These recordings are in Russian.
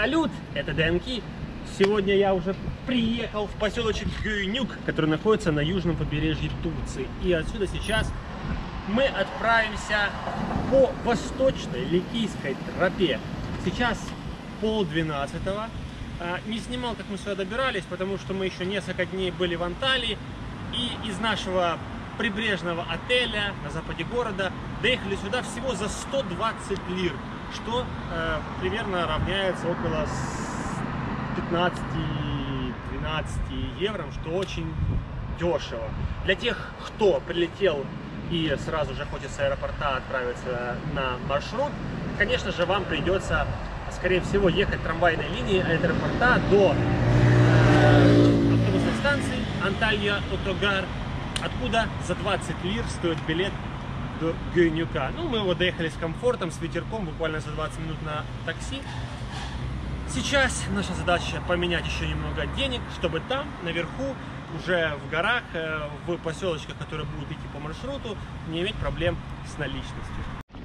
Салют, это ДНК. Сегодня я уже приехал в поселочек Гюйнюк, который находится на южном побережье Турции. И отсюда сейчас мы отправимся по восточной Ликийской тропе. Сейчас 11:30. Не снимал, как мы сюда добирались, потому что мы еще несколько дней были в Анталии. И из нашего прибрежного отеля на западе города доехали сюда всего за 120 лир, что примерно равняется около 15-12 евро, что очень дешево. Для тех, кто прилетел и сразу же хочет с аэропорта отправиться на маршрут, конечно же, вам придется, скорее всего, ехать трамвайной линией аэропорта до автобусной станции Анталия Отогар, откуда за 20 лир стоит билет до Гюйнюка. Ну, мы вот доехали с комфортом, с ветерком, буквально за 20 минут на такси. Сейчас наша задача поменять еще немного денег, чтобы там, наверху, уже в горах, в поселочках, которые будут идти по маршруту, не иметь проблем с наличностью.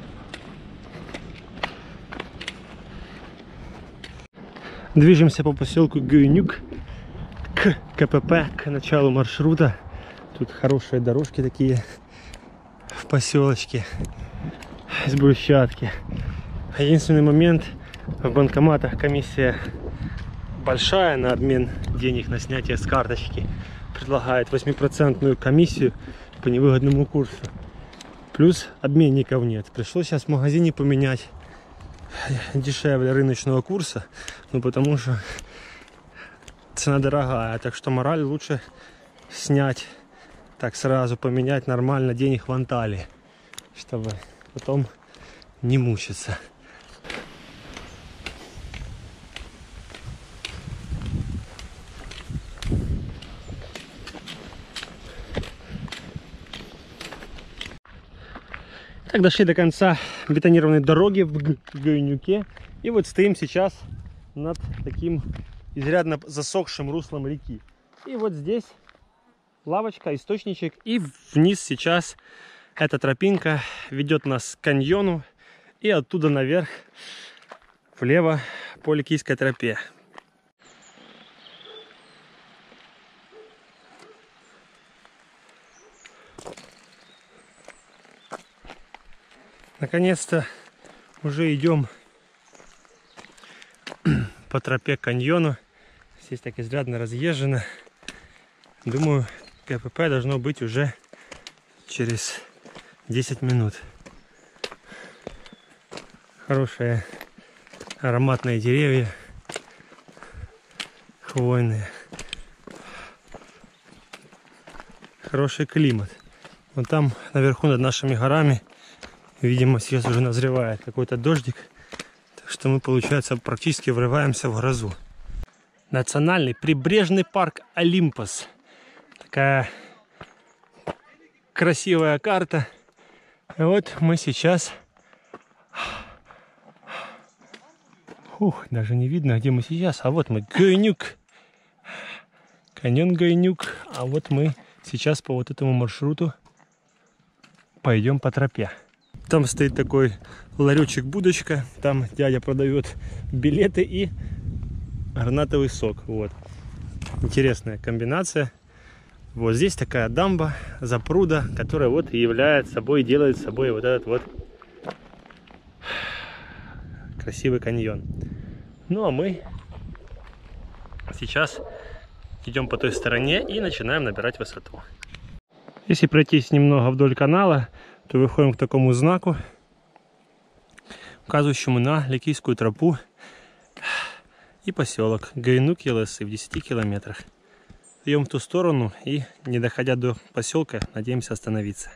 Движемся по поселку Гюйнюк к КПП, к началу маршрута. Тут хорошие дорожки такие в поселочке, из брусчатки. Единственный момент, в банкоматах комиссия большая на обмен денег на снятие с карточки. Предлагает 8% комиссию по невыгодному курсу. Плюс обменников нет. Пришлось сейчас в магазине поменять дешевле рыночного курса, ну потому что цена дорогая. Так что мораль лучше снять, так сразу поменять нормально денег в Анталии, чтобы потом не мучиться. Так, дошли до конца бетонированной дороги в Гюйнюке. И вот стоим сейчас над таким изрядно засохшим руслом реки. И вот здесь лавочка, источничек. И вниз сейчас эта тропинка ведет нас к каньону. И оттуда наверх, влево по Ликийской тропе. Наконец-то уже идем по тропе к каньону. Здесь так изрядно разъезжено. Думаю, КПП должно быть уже через 10 минут. Хорошие ароматные деревья, хвойные. Хороший климат. Вон там наверху над нашими горами, видимо, сейчас уже назревает какой-то дождик. Так что мы, получается, практически врываемся в грозу. Национальный прибрежный парк Олимпос. Такая красивая карта. И вот мы сейчас... даже не видно, где мы сейчас. А вот мы, Гюйнюк. Каньон Гюйнюк. А вот мы сейчас по вот этому маршруту пойдем по тропе. Там стоит такой ларечек-будочка. Там дядя продает билеты и гранатовый сок. Вот. Интересная комбинация. Вот здесь такая дамба, запруда, которая вот и является собой, делает собой вот этот вот красивый каньон. Ну а мы сейчас идем по той стороне и начинаем набирать высоту. Если пройтись немного вдоль канала, то выходим к такому знаку, указывающему на Ликийскую тропу и поселок Гюйнюк Елесы в 10 километрах. Идем в ту сторону и, не доходя до поселка, надеемся остановиться.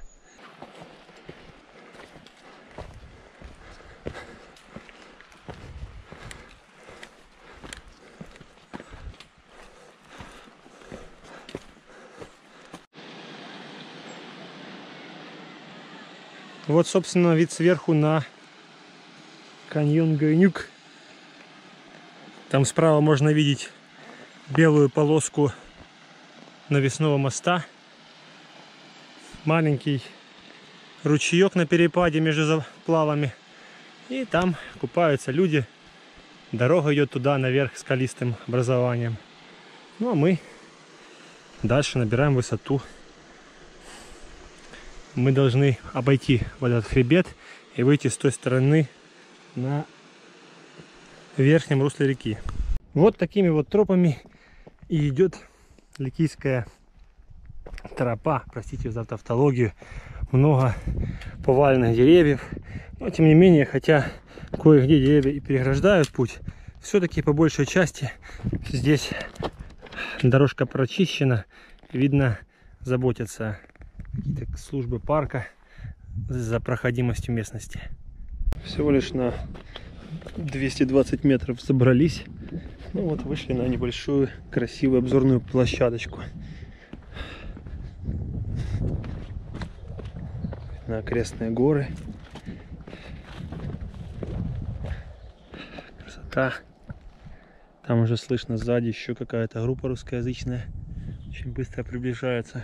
Вот, собственно, вид сверху на каньон Гюйнюк. Там справа можно видеть белую полоску навесного моста. Маленький ручеек на перепаде между заплавами. И там купаются люди. Дорога идет туда, наверх, скалистым образованием. Ну а мы дальше набираем высоту. Мы должны обойти вот этот хребет и выйти с той стороны на верхнем русле реки. Вот такими вот тропами и идет Ликийская тропа. Простите за тавтологию. Много поваленных деревьев. Но тем не менее, хотя кое-где деревья и переграждают путь, все-таки по большей части здесь дорожка прочищена. Видно, заботятся какие-то службы парка за проходимостью местности. Всего лишь на 220 метров забрались. Ну вот вышли на небольшую красивую обзорную площадочку. На окрестные горы. Красота. Там уже слышно сзади еще какая-то группа русскоязычная. Очень быстро приближается.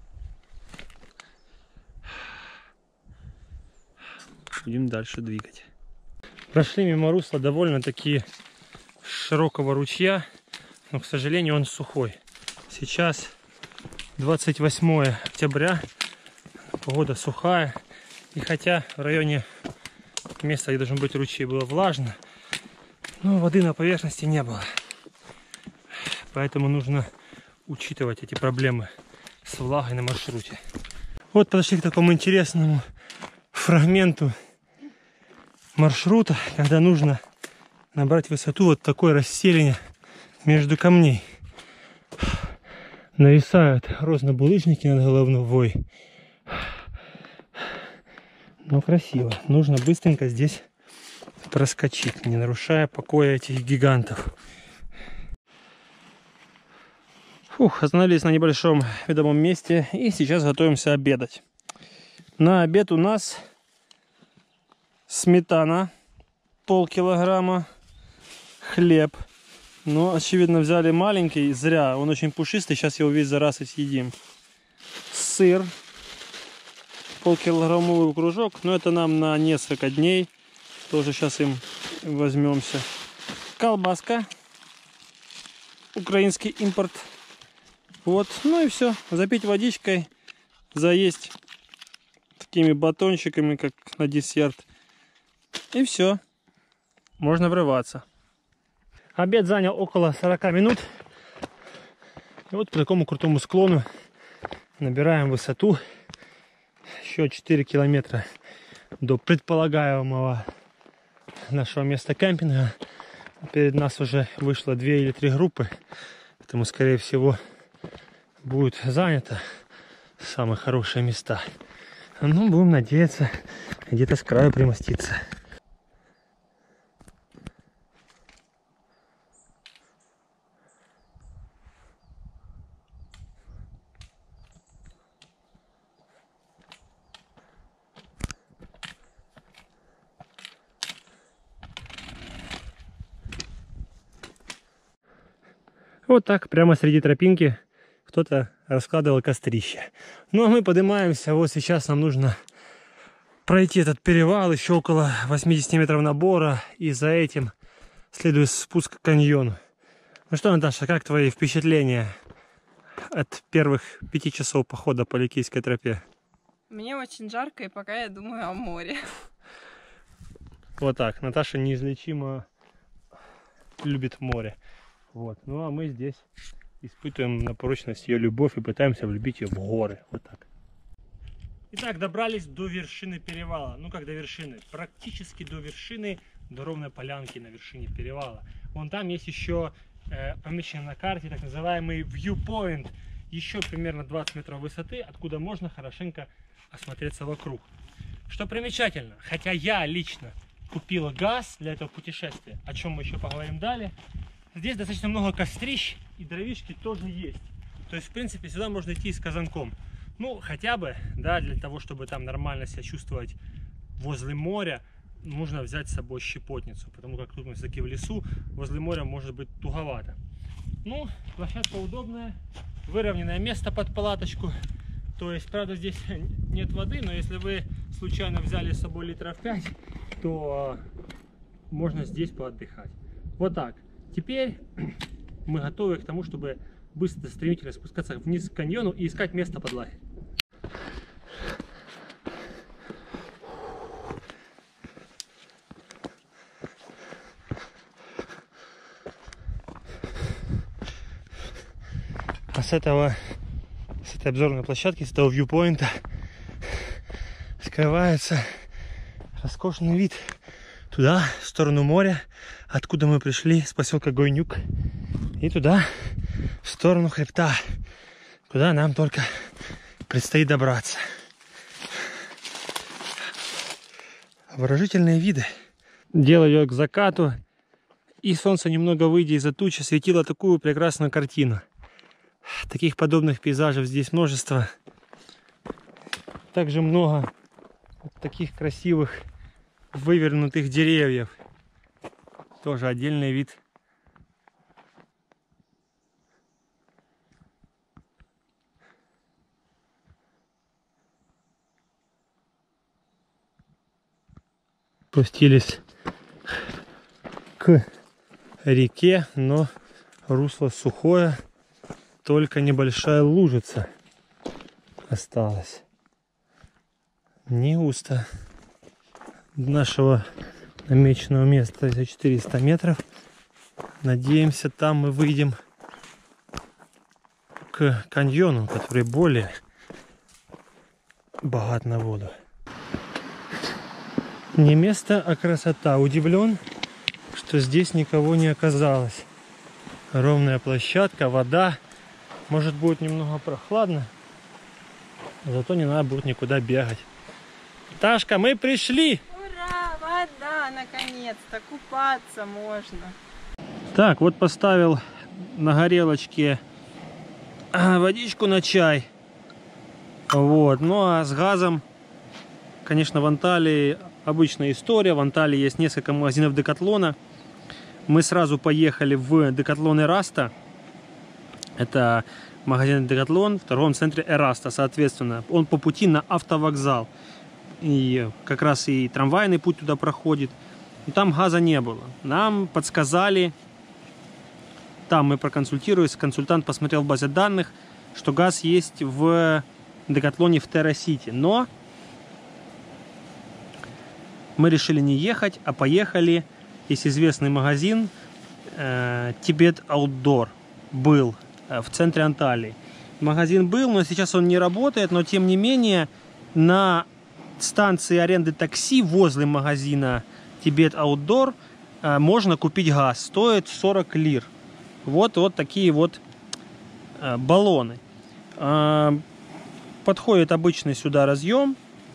Будем дальше двигать. Прошли мимо русла довольно-таки широкого ручья, но, к сожалению, он сухой. Сейчас 28 октября, погода сухая, и хотя в районе места, где должен быть ручей, было влажно, но воды на поверхности не было. Поэтому нужно учитывать эти проблемы с влагой на маршруте. Вот подошли к такому интересному фрагменту маршрута, когда нужно набрать высоту вот такой расселение между камней. Нависают рознобулыжники над головой. Но красиво. Нужно быстренько здесь проскочить, не нарушая покоя этих гигантов. Фух, остановились на небольшом видовом месте и сейчас готовимся обедать. На обед у нас сметана полкилограмма, хлеб. Но, очевидно, взяли маленький, зря. Он очень пушистый, сейчас его весь за раз и съедим. Сыр. Полкилограммовый кружок. Но это нам на несколько дней. Тоже сейчас им возьмемся. Колбаска. Украинский импорт. Вот. Ну и все. Запить водичкой. Заесть такими батончиками, как на десерт. И все. Можно врываться. Обед занял около 40 минут. И вот по такому крутому склону набираем высоту. Еще 4 километра до предполагаемого нашего места кемпинга. Перед нас уже вышло 2 или 3 группы. Поэтому, скорее всего, будет занято самые хорошие места. Ну, будем надеяться, где-то с краю примоститься. Вот так, прямо среди тропинки кто-то раскладывал кострище. Ну а мы поднимаемся. Вот сейчас нам нужно пройти этот перевал, еще около 80 метров набора. И за этим следует спуск к каньону. Ну что, Наташа, как твои впечатления от первых 5 часов похода по Ликийской тропе? Мне очень жарко, и пока я думаю о море. Вот так. Наташа неизлечимо любит море. Вот. Ну а мы здесь испытываем на прочность ее любовь и пытаемся влюбить ее в горы. Вот так. Итак, добрались до вершины перевала. Ну как до вершины? Практически до вершины, до ровной полянки на вершине перевала. Вон там есть еще помечен на карте так называемый viewpoint. Еще примерно 20 метров высоты, откуда можно хорошенько осмотреться вокруг. Что примечательно, хотя я лично купила газ для этого путешествия, о чем мы еще поговорим далее, здесь достаточно много кострищ и дровишки тоже есть. То есть, в принципе, сюда можно идти с казанком. Ну, хотя бы, да, для того, чтобы там нормально себя чувствовать возле моря, нужно взять с собой щепотницу. Потому как тут мы все-таки в лесу, возле моря может быть туговато. Ну, площадка удобная, выровненное место под палаточку. То есть, правда, здесь нет воды, но если вы случайно взяли с собой литров 5, то можно здесь поотдыхать. Вот так. Теперь мы готовы к тому, чтобы быстро, стремительно спускаться вниз к каньону и искать место под лагерь. А с этой обзорной площадки, с этого вьюпоинта скрывается роскошный вид туда, в сторону моря, откуда мы пришли, с поселка Гойнюк, и туда, в сторону хребта, куда нам только предстоит добраться. Обворожительные виды. Дело идет к закату, и солнце, немного выйдя из-за тучи, светило такую прекрасную картину. Таких подобных пейзажей здесь множество. Также много таких красивых вывернутых деревьев. Тоже отдельный вид. Спустились к реке, но русло сухое, только небольшая лужица осталась. Не густо. До нашего намеченного места за 400 метров. Надеемся, там мы выйдем к каньону, который более богат на воду. Не место, а красота. Удивлен, что здесь никого не оказалось. Ровная площадка, вода. Может, будет немного прохладно, зато не надо будет никуда бегать. Ташка, мы пришли! Ура, вода, наконец-то, купаться можно. Так, вот поставил на горелочке водичку на чай. Вот, ну а с газом, конечно, в Анталии обычная история. В Анталии есть несколько магазинов Декатлона. Мы сразу поехали в Декатлон Эраста. Это магазин Декатлон в торговом центре Эраста, соответственно. Он по пути на автовокзал. И как раз и трамвайный путь туда проходит. Но там газа не было. Нам подсказали, там мы проконсультировались, консультант посмотрел в базе данных, что газ есть в Декатлоне в Терра-Сити. Но мы решили не ехать, а поехали. Есть известный магазин Tibet Outdoor. Был в центре Анталии. Магазин был, но сейчас он не работает, но тем не менее на станции аренды такси возле магазина Tibet Outdoor можно купить газ. Стоит 40 лир. Вот такие вот баллоны. Подходит обычный сюда разъем.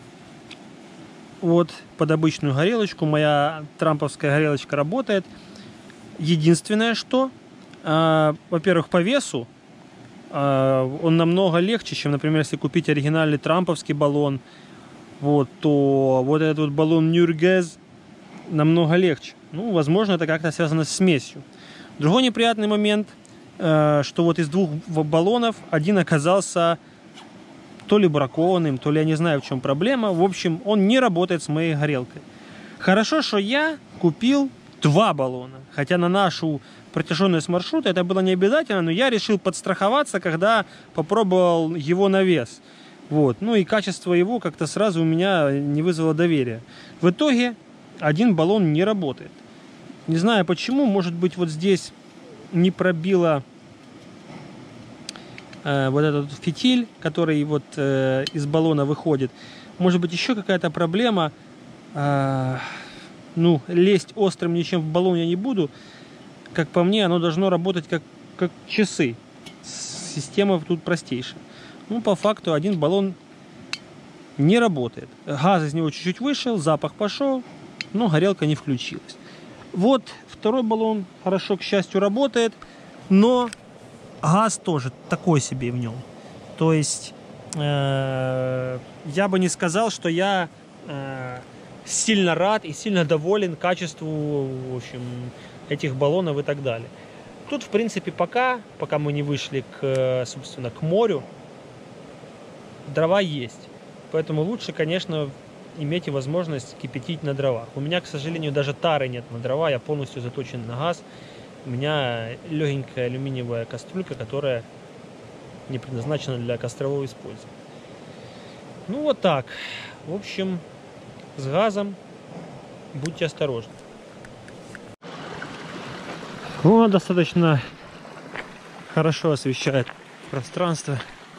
Вот под обычную горелочку. Моя трамповская горелочка работает. Единственное, что во-первых, по весу он намного легче, чем, например, если купить оригинальный трамповский баллон, вот, то вот этот вот баллон Нюргез намного легче. Ну, возможно, это как-то связано с смесью. Другой неприятный момент, что вот из двух баллонов один оказался то ли бракованным, то ли я не знаю, в чем проблема. В общем, он не работает с моей горелкой. Хорошо, что я купил 2 баллона, хотя на нашу протяженность маршрута это было не обязательно, но я решил подстраховаться, когда попробовал его на вес. Вот. Ну и качество его как-то сразу у меня не вызвало доверия. В итоге один баллон не работает. Не знаю почему, может быть вот здесь не пробило вот этот фитиль, который вот из баллона выходит. Может быть еще какая-то проблема. Ну, лезть острым ничем в баллон я не буду. Как по мне, оно должно работать как часы. Система тут простейшая. Ну, по факту один баллон не работает. Газ из него чуть-чуть вышел, запах пошел, но горелка не включилась. Вот второй баллон хорошо, к счастью, работает, но газ тоже такой себе в нем. То есть я бы не сказал, что я сильно рад и сильно доволен качеству, в общем, этих баллонов и так далее. Тут, в принципе, пока мы не вышли собственно, к морю, дрова есть. Поэтому лучше, конечно, иметь возможность кипятить на дровах. У меня, к сожалению, даже тары нет на дрова, я полностью заточен на газ. У меня легенькая алюминиевая кастрюлька, которая не предназначена для кострового использования. Ну вот так. В общем, с газом будьте осторожны. Он достаточно хорошо освещает пространство.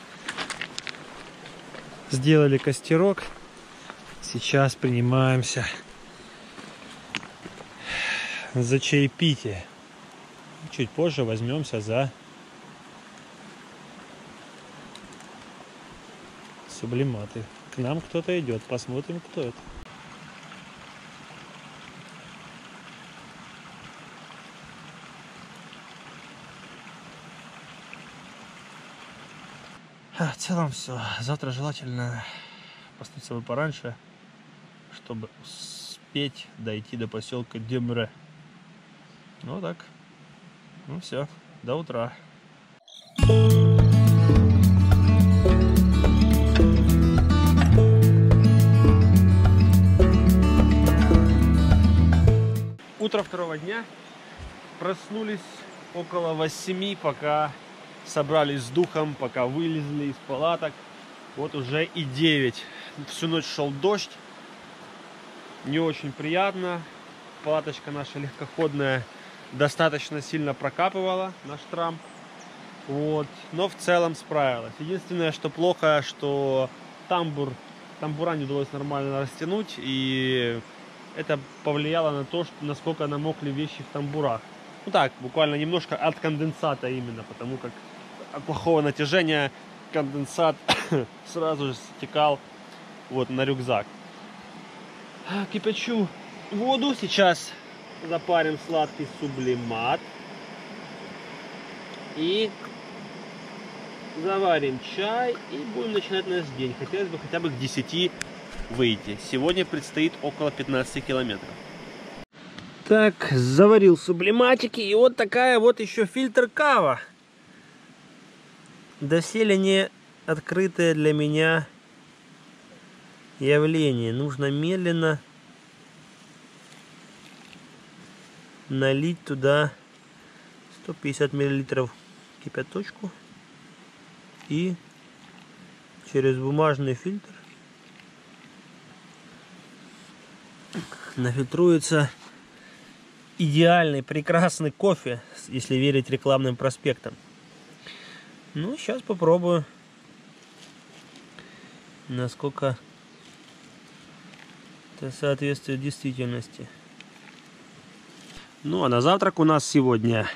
Сделали костерок. Сейчас принимаемся за чаепитие. Чуть позже возьмемся за сублиматы. К нам кто-то идет. Посмотрим, кто это. В целом все. Завтра желательно проснуться бы пораньше, чтобы успеть дойти до поселка Демре. Ну так. Ну все. До утра. Утро второго дня. Проснулись около 8, пока собрались с духом, пока вылезли из палаток. Вот уже и 9. Всю ночь шел дождь. Не очень приятно. Палаточка наша легкоходная достаточно сильно прокапывала наш трамп. Вот. Но в целом справилась. Единственное, что плохо, что тамбура не удалось нормально растянуть. И это повлияло на то, насколько намокли вещи в тамбурах. Ну так, буквально немножко от конденсата именно, потому как от плохого натяжения конденсат сразу же стекал вот на рюкзак. Кипячу воду. Сейчас запарим сладкий сублимат. И заварим чай и будем начинать наш день. Хотелось бы хотя бы к 10 выйти. Сегодня предстоит около 15 километров. Так, заварил сублиматики. И вот такая вот еще фильтр кава. Доселе не открытое для меня явление. Нужно медленно налить туда 150 мл кипяточку и через бумажный фильтр нафильтруется идеальный, прекрасный кофе, если верить рекламным проспектам. Ну, сейчас попробую, насколько это соответствует действительности. Ну, а на завтрак у нас сегодня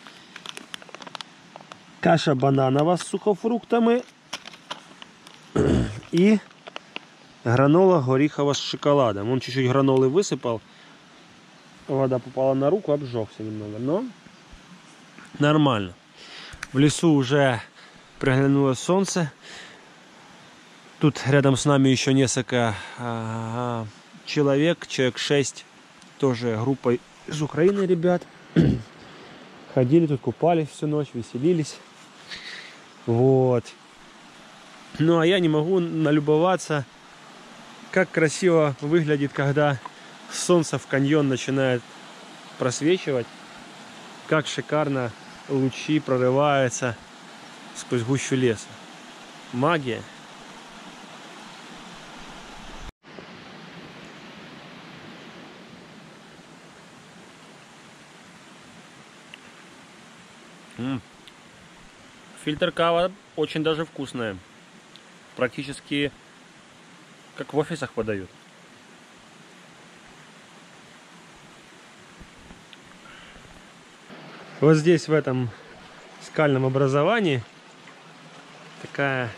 каша бананова с сухофруктами и гранола горихова с шоколадом. Он чуть-чуть гранолы высыпал, вода попала на руку, обжегся немного, но нормально. В лесу уже приглянулось солнце. Тут рядом с нами еще несколько человек 6, тоже группой из Украины ребят. Ходили тут, купались всю ночь, веселились. Вот. Ну а я не могу налюбоваться, как красиво выглядит, когда солнце в каньон начинает просвечивать. Как шикарно лучи прорываются сквозь гущу леса. Магия. Фильтр кава очень даже вкусная. Практически как в офисах подают. Вот здесь, в этом скальном образовании, такая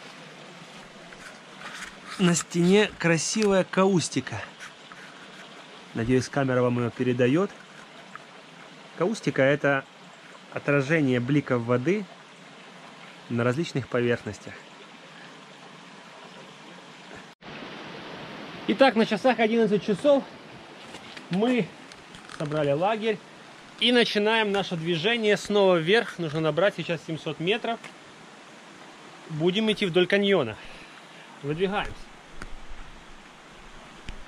на стене красивая каустика. Надеюсь, камера вам ее передает. Каустика — это отражение бликов воды на различных поверхностях. Итак, на часах 11 часов мы собрали лагерь и начинаем наше движение снова вверх. Нужно набрать сейчас 700 метров. Будем идти вдоль каньона. Выдвигаемся.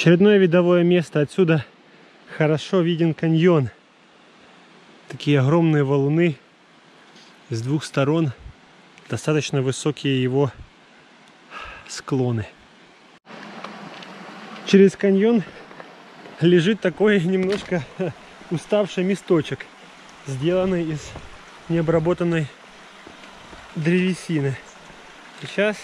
Очередное видовое место. Отсюда хорошо виден каньон. Такие огромные валуны с двух сторон. Достаточно высокие его склоны. Через каньон лежит такой немножко уставший мосточек, сделанный из необработанной древесины. Сейчас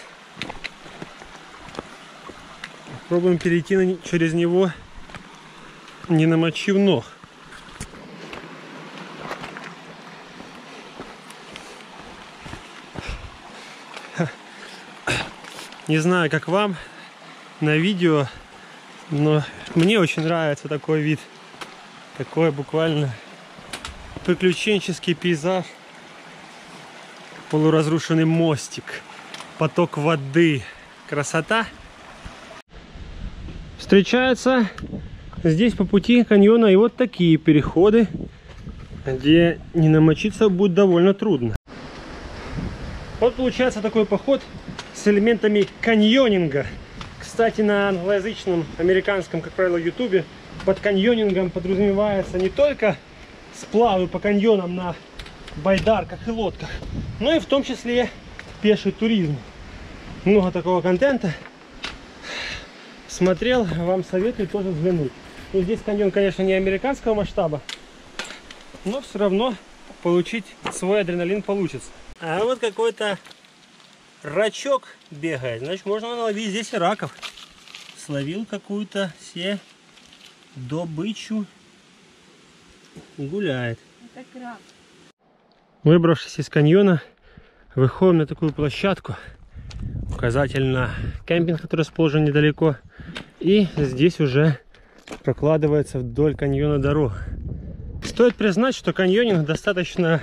попробуем перейти через него, не намочив ног. Не знаю, как вам на видео, но мне очень нравится такой вид. Такой буквально приключенческий пейзаж. Полуразрушенный мостик, поток воды. Красота. Встречаются здесь по пути каньона и вот такие переходы, где не намочиться будет довольно трудно. Вот получается такой поход с элементами каньонинга. Кстати, на англоязычном, американском, как правило, ютубе под каньонингом подразумевается не только сплавы по каньонам на байдарках и лодках, но и в том числе пеший туризм. Много такого контента. Смотрел, вам советую тоже взглянуть. Ну, здесь каньон, конечно, не американского масштаба, но все равно получить свой адреналин получится. А вот какой-то рачок бегает, значит, можно наловить здесь и раков. Словил какую-то себе добычу. Гуляет. Это краб. Выбравшись из каньона, выходим на такую площадку. Указатель на кемпинг, который расположен недалеко. И здесь уже прокладывается вдоль каньона дорога. Стоит признать, что каньонинг достаточно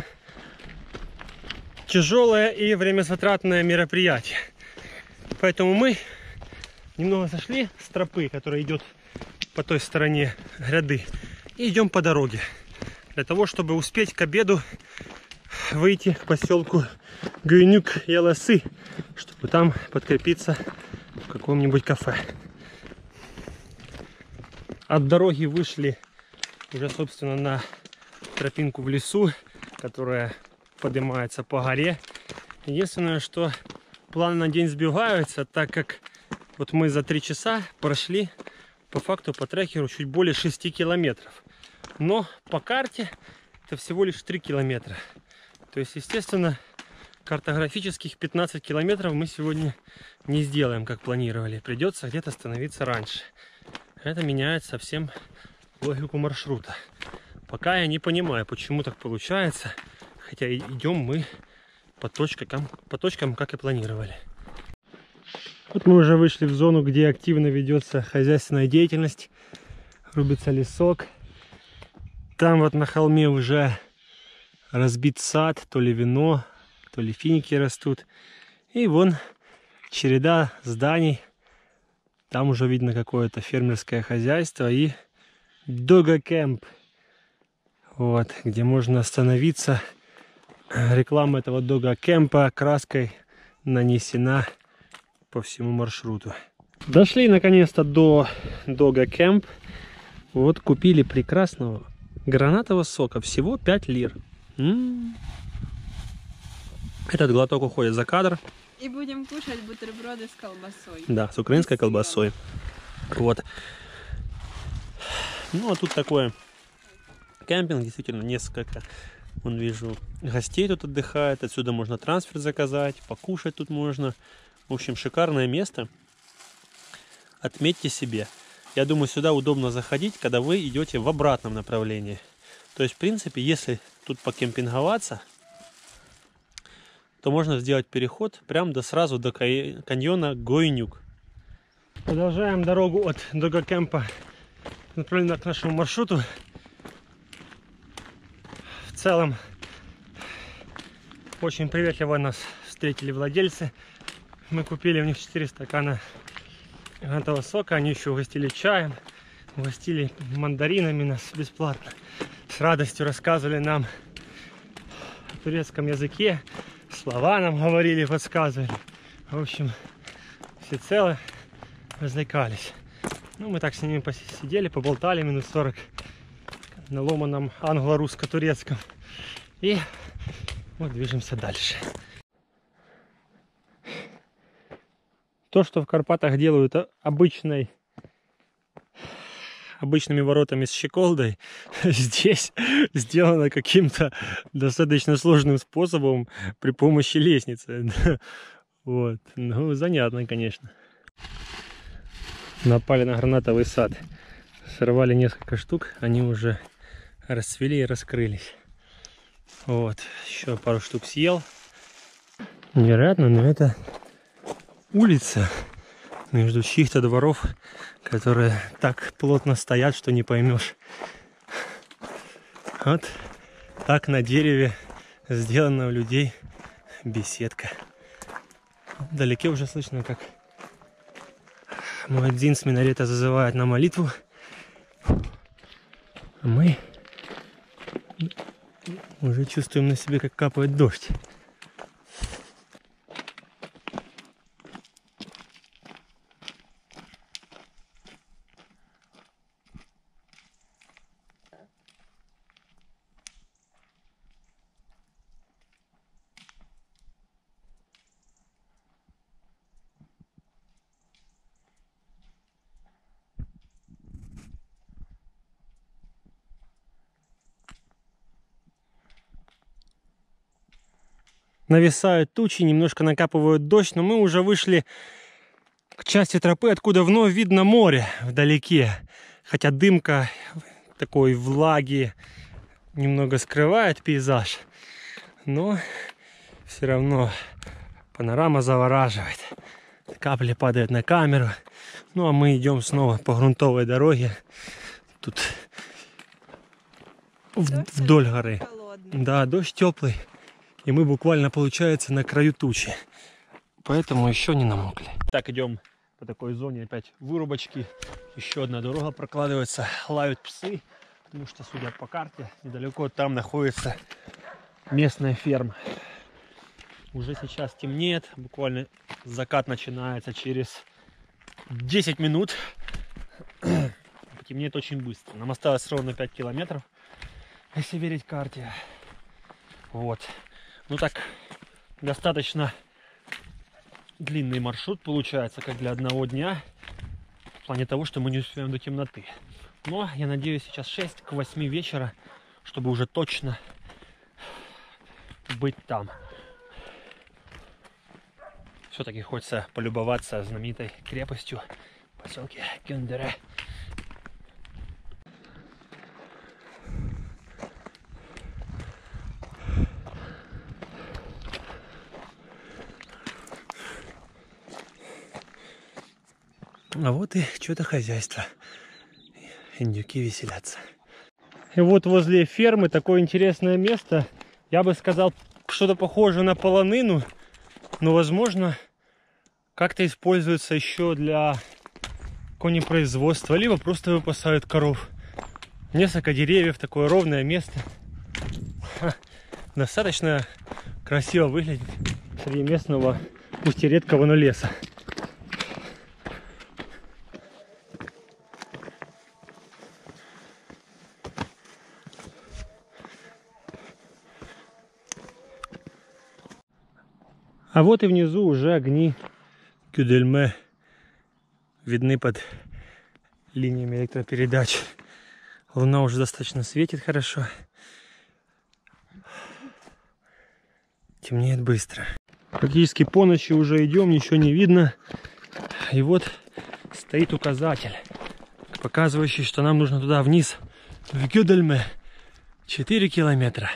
тяжелое и времязатратное мероприятие. Поэтому мы немного сошли с тропы, которая идет по той стороне гряды, и идем по дороге. Для того, чтобы успеть к обеду выйти к поселку Гюйнюк и Яласы, чтобы там подкрепиться в каком-нибудь кафе. От дороги вышли уже, собственно, на тропинку в лесу, которая поднимается по горе. Единственное, что планы на день сбиваются, так как вот мы за 3 часа прошли по факту по трекеру чуть более 6 километров. Но по карте это всего лишь 3 километра. То есть, естественно, картографических 15 километров мы сегодня не сделаем, как планировали. Придется где-то остановиться раньше. Это меняет совсем логику маршрута. Пока я не понимаю, почему так получается. Хотя идем мы по точкам, как и планировали. Вот мы уже вышли в зону, где активно ведется хозяйственная деятельность. Рубится лесок. Там вот на холме уже разбит сад, то ли вино, то ли финики растут. И вон череда зданий. Там уже видно какое-то фермерское хозяйство и дога-кемп. Вот, где можно остановиться. Реклама этого дога-кемпа краской нанесена по всему маршруту. Дошли наконец-то до дога-кемп. Вот купили прекрасного гранатового сока. Всего 5 лир. Этот глоток уходит за кадр. И будем кушать бутерброды с колбасой. Да, с украинской колбасой. Вот. Ну, а тут такое кемпинг, действительно, несколько. Вон вижу, гостей тут отдыхает. Отсюда можно трансфер заказать, покушать тут можно. В общем, шикарное место. Отметьте себе. Я думаю, сюда удобно заходить, когда вы идете в обратном направлении. То есть, в принципе, если тут покемпинговаться, то можно сделать переход прям сразу до каньона Гойнюк. Продолжаем дорогу от дога-кемпа направленно к нашему маршруту. В целом, очень приветливо нас встретили владельцы. Мы купили у них 4 стакана гранатового сока. Они еще угостили чаем, угостили мандаринами нас бесплатно. С радостью рассказывали нам о турецком языке. Слова нам говорили, подсказывали. В общем, всецело развлекались. Ну, мы так с ними посидели, поболтали минут 40 на ломаном англо-русско-турецком. И вот движемся дальше. То, что в Карпатах делают обычными воротами с щеколдой, здесь сделано каким-то достаточно сложным способом при помощи лестницы. Вот. Ну, занятно, конечно. Напали на гранатовый сад. Сорвали несколько штук, они уже расцвели и раскрылись. Вот. Еще пару штук съел. Невероятно, но это улица между чьих-то дворов, которые так плотно стоят, что не поймешь. Вот так на дереве сделана у людей беседка. Вдалеке уже слышно, как муэдзин с минарета зазывает на молитву. А мы уже чувствуем на себе, как капает дождь. Нависают тучи, немножко накапывают дождь, но мы уже вышли к части тропы, откуда вновь видно море вдалеке. Хотя дымка такой влаги немного скрывает пейзаж, но все равно панорама завораживает. Капли падают на камеру. Ну а мы идем снова по грунтовой дороге. Тут вдоль горы. Холодный. Да, дождь теплый. И мы буквально, получается, на краю тучи. Поэтому еще не намокли. Так, идем по такой зоне опять вырубочки. Еще одна дорога прокладывается. Лают псы. Потому что, судя по карте, недалеко там находится местная ферма. Уже сейчас темнеет. Буквально закат начинается через 10 минут. Темнеет очень быстро. Нам осталось ровно 5 километров, если верить карте. Вот. Ну так, достаточно длинный маршрут получается, как для одного дня. В плане того, что мы не успеем до темноты. Но я надеюсь, сейчас 6 к 8 вечера, чтобы уже точно быть там. Все-таки хочется полюбоваться знаменитой крепостью в поселке Кендере. А вот и что-то хозяйство. Индюки веселятся. И вот возле фермы такое интересное место. Я бы сказал, что-то похожее на полонину. Но, возможно, как-то используется еще для конепроизводства. Либо просто выпасают коров. Несколько деревьев, такое ровное место. Достаточно красиво выглядит среди местного, пусть и редкого, но леса. А вот и внизу уже огни Кюдельме видны под линиями электропередач. Луна уже достаточно светит хорошо. Темнеет быстро. Практически по ночи уже идем, ничего не видно. И вот стоит указатель, показывающий, что нам нужно туда вниз, в Кюдельме. 4 километра.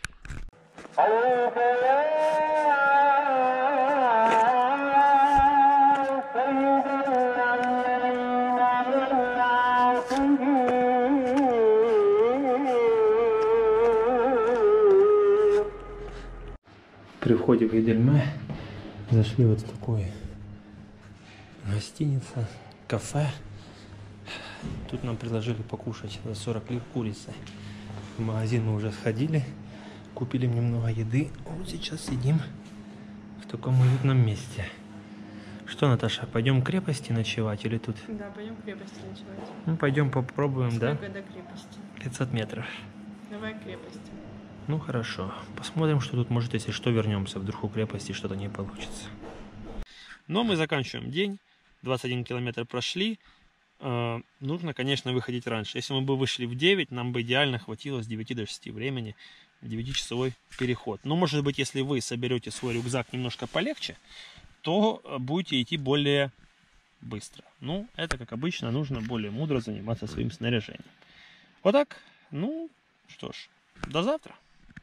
При входе в Кюдельме зашли вот в такую гостиницу, кафе. Тут нам предложили покушать за 40 лир курицы. В магазин мы уже сходили, купили немного еды. Вот сейчас сидим в таком уютном месте. Что, Наташа, пойдем к крепости ночевать или тут? Да, пойдем к крепости ночевать. Ну, пойдем попробуем, да? Сколько до крепости? 500 метров. Давай к крепости. Ну, хорошо. Посмотрим, что тут, может, если что, вернемся. Вдруг у крепости что-то не получится. Но мы заканчиваем день. 21 километр прошли. Нужно, конечно, выходить раньше. Если мы бы вышли в 9, нам бы идеально хватило с 9 до 6 времени. 9-часовой переход. Но, может быть, если вы соберете свой рюкзак немножко полегче, то будете идти более быстро. Ну, это, как обычно, нужно более мудро заниматься своим снаряжением. Вот так. Ну, что ж, до завтра.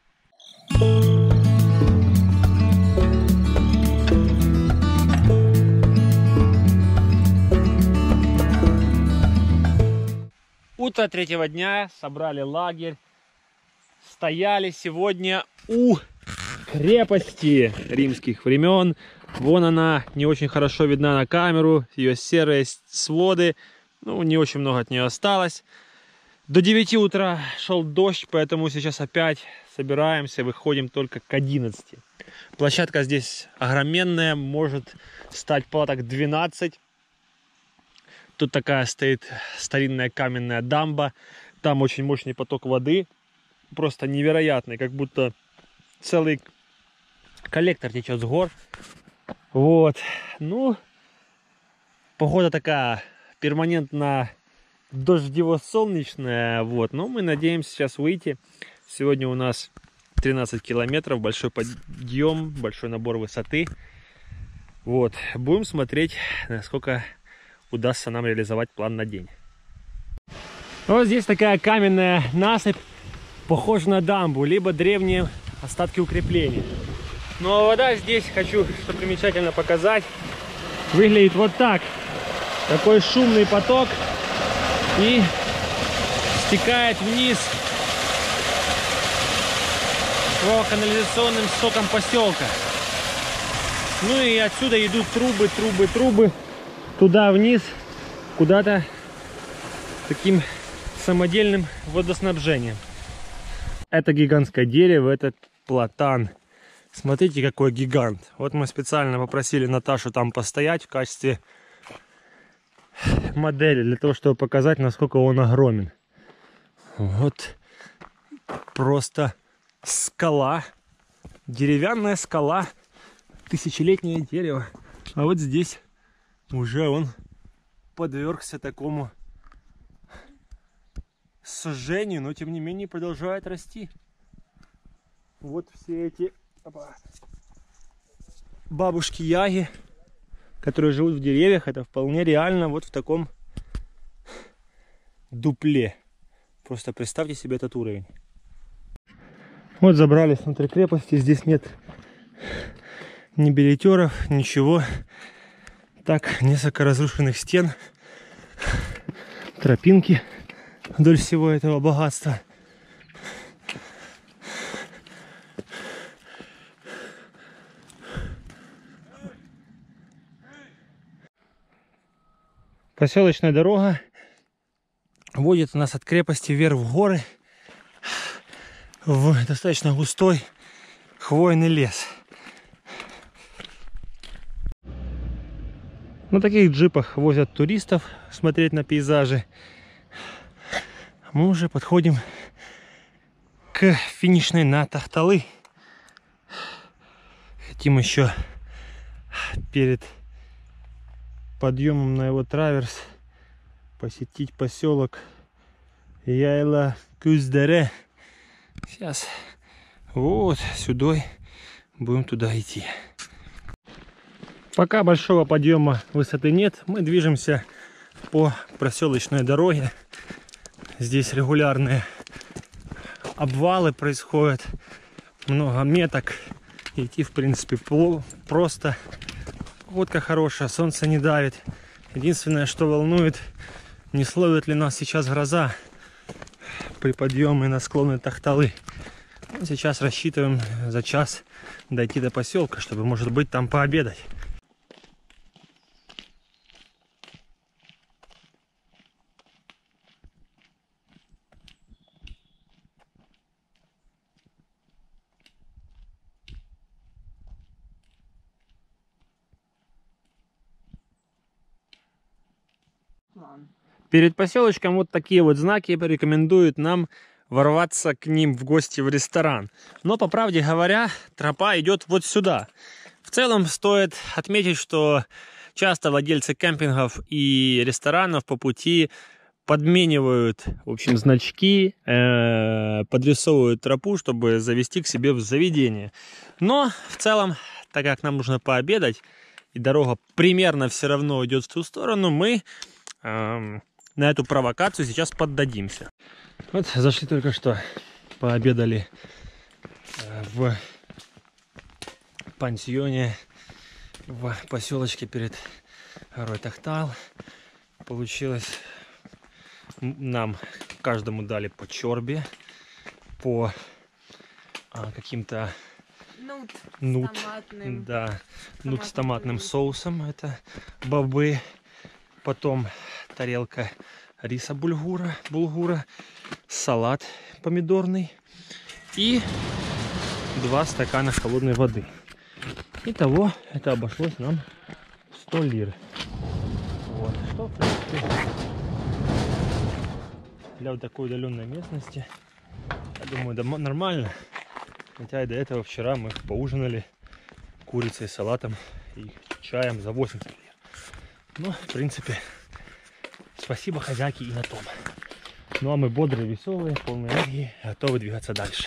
Утро третьего дня, собрали лагерь, стояли сегодня у крепости римских времен. Вон она, не очень хорошо видна на камеру, ее серые своды, ну, не очень много от нее осталось. До 9 утра шел дождь, поэтому сейчас опять собираемся, выходим только к 11. Площадка здесь огроменная, может стать палаток 12. Тут такая стоит старинная каменная дамба. Там очень мощный поток воды. Просто невероятный, как будто целый коллектор течет с гор. Вот. Ну, погода такая перманентно дождево-солнечная. Вот. Но мы надеемся сейчас выйти. Сегодня у нас 13 километров. Большой подъем, большой набор высоты. Вот. Будем смотреть, насколько удастся нам реализовать план на день. Вот здесь такая каменная насыпь, похожа на дамбу, либо древние остатки укрепления. Но вода здесь, хочу что примечательно показать, выглядит вот так. Такой шумный поток и стекает вниз по канализационным стокам поселка. Ну и отсюда идут трубы туда вниз, куда-то таким самодельным водоснабжением. Это гигантское дерево, это платан. Смотрите, какой гигант. Вот мы специально попросили Наташу там постоять в качестве модели, для того, чтобы показать, насколько он огромен. Вот просто скала, деревянная скала, тысячелетнее дерево. А вот здесь уже он подвергся такому сожжению, но тем не менее продолжает расти. Вот все эти бабушки-яги, которые живут в деревьях, это вполне реально вот в таком дупле. Просто представьте себе этот уровень. Вот забрались внутрь крепости, здесь нет ни билетеров, ничего. Так, несколько разрушенных стен, тропинки вдоль всего этого богатства. Поселочная дорога водит нас от крепости вверх в горы, в достаточно густой хвойный лес. На таких джипах возят туристов смотреть на пейзажи. Мы уже подходим к финишной на Тахталы. Хотим еще перед подъемом на его траверс посетить поселок Яйла-Кюздере. Сейчас вот сюда будем туда идти. Пока большого подъема высоты нет, мы движемся по проселочной дороге. Здесь регулярные обвалы происходят, много меток. Идти, в принципе, просто. Погодка хорошая, солнце не давит. Единственное, что волнует, не словит ли нас сейчас гроза при подъеме на склоны Тахталы. Сейчас рассчитываем за час дойти до поселка, чтобы, может быть, там пообедать. Перед поселочком вот такие вот знаки рекомендуют нам ворваться к ним в гости в ресторан. Но, по правде говоря, тропа идет вот сюда. В целом стоит отметить, что часто владельцы кемпингов и ресторанов по пути подменивают, в общем, значки, подрисовывают тропу, чтобы завести к себе в заведение. Но в целом, так как нам нужно пообедать, и дорога примерно все равно идет в ту сторону, мы на эту провокацию сейчас поддадимся. Вот зашли только что, пообедали в пансионе в поселочке перед горой Тахтал. Получилось, нам каждому дали по чорбе, по каким-то нут, да, нут с томатным соусом, это бобы, потом тарелка риса булгура, салат помидорный и 2 стакана холодной воды. Итого это обошлось нам 100 лир. Вот. Что, в принципе, для вот такой удаленной местности, я думаю, да, нормально. Хотя и до этого вчера мы поужинали курицей, салатом и чаем за 80 лир. Но, в принципе, спасибо хозяйке и на том. Ну а мы бодрые, веселые, полные энергии, готовы двигаться дальше.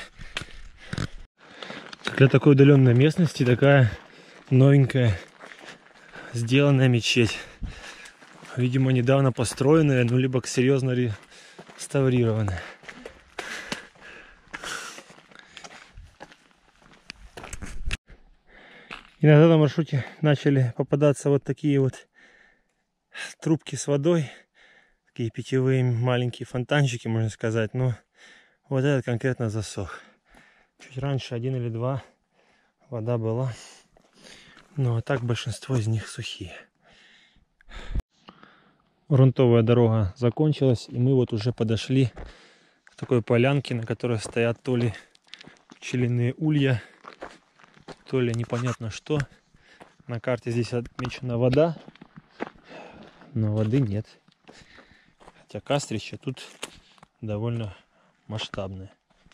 Для такой удаленной местности такая новенькая сделанная мечеть. Видимо, недавно построенная, ну либо серьезно реставрированная. Иногда на маршруте начали попадаться вот такие вот трубки с водой. Такие питьевые маленькие фонтанчики, можно сказать. Но вот этот конкретно засох. Чуть раньше 1 или 2 вода была. Ну а так большинство из них сухие. Грунтовая дорога закончилась. И мы вот уже подошли к такой полянке, на которой стоят то ли пчелиные улья, то ли непонятно что. На карте здесь отмечена вода, но воды нет. Хотя кастрище тут довольно масштабное.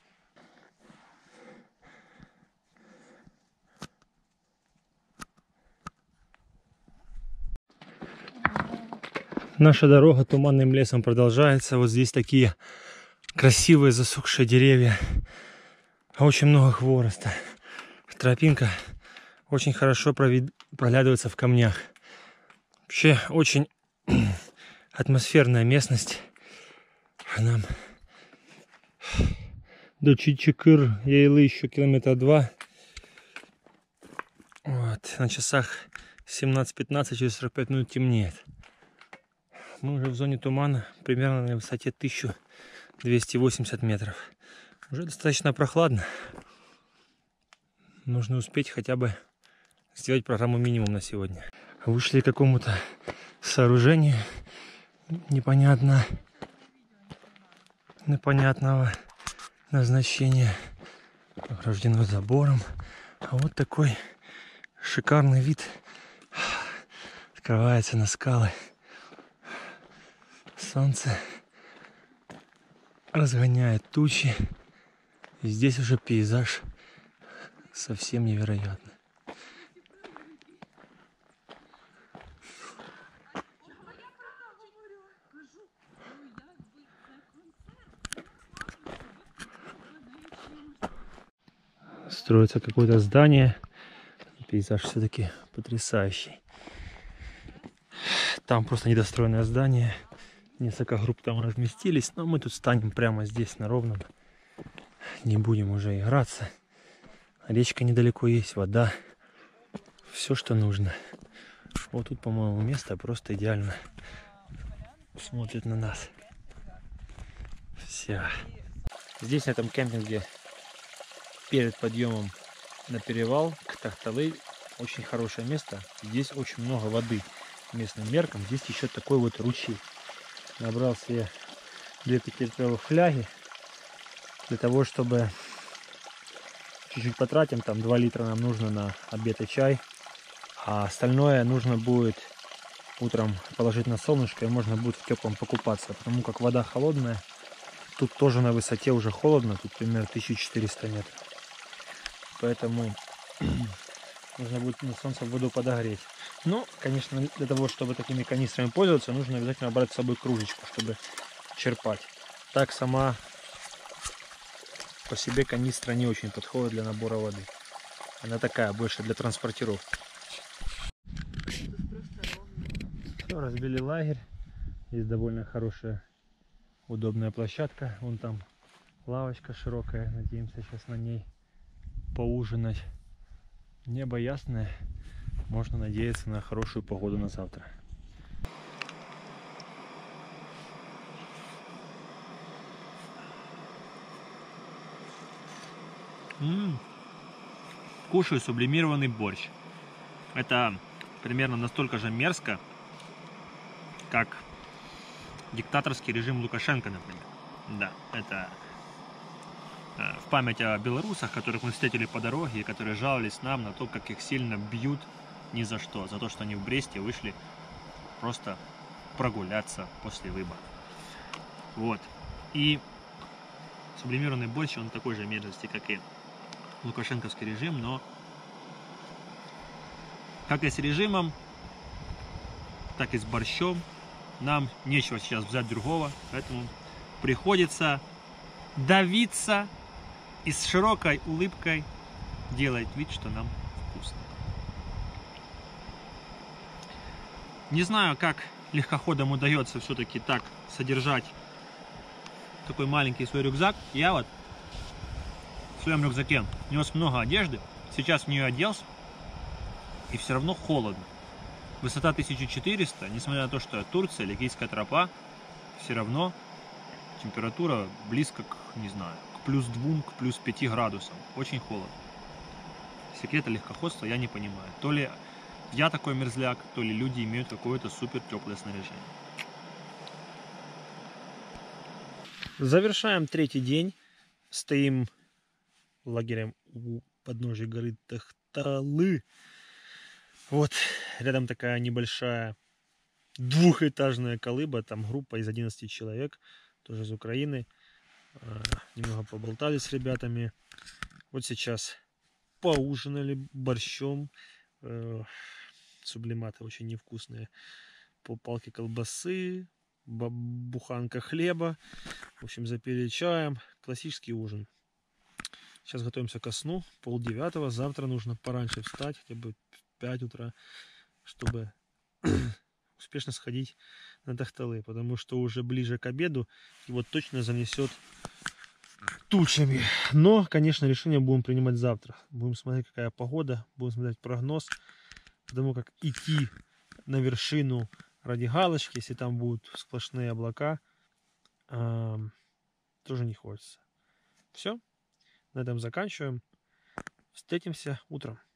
Наша дорога туманным лесом продолжается. Вот здесь такие красивые засохшие деревья. Очень много хвороста. Тропинка очень хорошо проглядывается в камнях. Вообще очень атмосферная местность. Нам до Чичикыр-Яйлы еще километра 2. Вот. На часах 17:15, через 45 минут темнеет. Мы уже в зоне тумана, примерно на высоте 1280 метров. Уже достаточно прохладно. Нужно успеть хотя бы сделать программу минимум на сегодня. Вышли к какому-то сооружению непонятного назначения. Ограждено забором. А вот такой шикарный вид открывается на скалы. Солнце разгоняет тучи. И здесь уже пейзаж совсем невероятный. Строится какое-то здание. Пейзаж все-таки потрясающий. Там просто недостроенное здание. Несколько групп там разместились, но мы тут станем прямо здесь на ровном. Не будем уже играться. Речка недалеко есть, вода. Все, что нужно. Вот тут, по-моему, место просто идеально смотрит на нас. Все. Здесь, на этом кемпинге, перед подъемом на перевал к Тахталы, очень хорошее место. Здесь очень много воды местным меркам. Здесь еще такой вот ручей. Набрал себе 2 5-литровых фляги для того, чтобы чуть-чуть потратим. Там 2 литра нам нужно на обед и чай, а остальное нужно будет утром положить на солнышко, и можно будет в теплом покупаться. Потому как вода холодная. Тут тоже на высоте уже холодно. Тут примерно 1400 метров. Поэтому нужно будет на солнце воду подогреть. Но, конечно, для того, чтобы такими канистрами пользоваться, нужно обязательно брать с собой кружечку, чтобы черпать. Так сама по себе канистра не очень подходит для набора воды. Она такая, больше для транспортировки. Все, разбили лагерь. Есть довольно хорошая, удобная площадка. Вон там лавочка широкая. Надеемся сейчас на ней поужинать. Небо ясное. Можно надеяться на хорошую погоду на завтра. Кушаю сублимированный борщ. Это примерно настолько же мерзко, как диктаторский режим Лукашенко, например. Да, это в память о белорусах, которых мы встретили по дороге и которые жаловались нам на то, как их сильно бьют ни за что. За то, что они в Бресте вышли просто прогуляться после выборов. Вот. И сублимированный борщ, он такой же мерзости, как и лукашенковский режим, но как и с режимом, так и с борщом нам нечего сейчас взять другого, поэтому приходится давиться и с широкой улыбкой делать вид, что нам вкусно. Не знаю, как легкоходам удается все-таки так содержать такой маленький свой рюкзак. Я вот в своем рюкзаке нес много одежды, сейчас в нее оделся, и все равно холодно. Высота 1400, несмотря на то, что Турция, Ликийская тропа, все равно температура близко к, не знаю, к +2, к +5 градусам. Очень холодно. Секрета легкоходства я не понимаю. То ли я такой мерзляк, то ли люди имеют какое-то супер теплое снаряжение. Завершаем третий день. Стоим лагерем у подножия горы Тахталы. Вот рядом такая небольшая двухэтажная колыба. Там группа из 11 человек, тоже из Украины. Немного поболтали с ребятами. Вот сейчас поужинали борщом. Сублиматы очень невкусные. Полпалки колбасы, буханка хлеба. В общем, запили чаем. Классический ужин. Сейчас готовимся ко сну. 8:30. Завтра нужно пораньше встать, хотя бы в 5 утра, чтобы успешно сходить на Тахталы. Потому что уже ближе к обеду его точно занесет тучами. Но, конечно, решение будем принимать завтра. Будем смотреть, какая погода. Будем смотреть прогноз. Потому как идти на вершину ради галочки, если там будут сплошные облака, тоже не хочется. Все. На этом заканчиваем. Встретимся утром.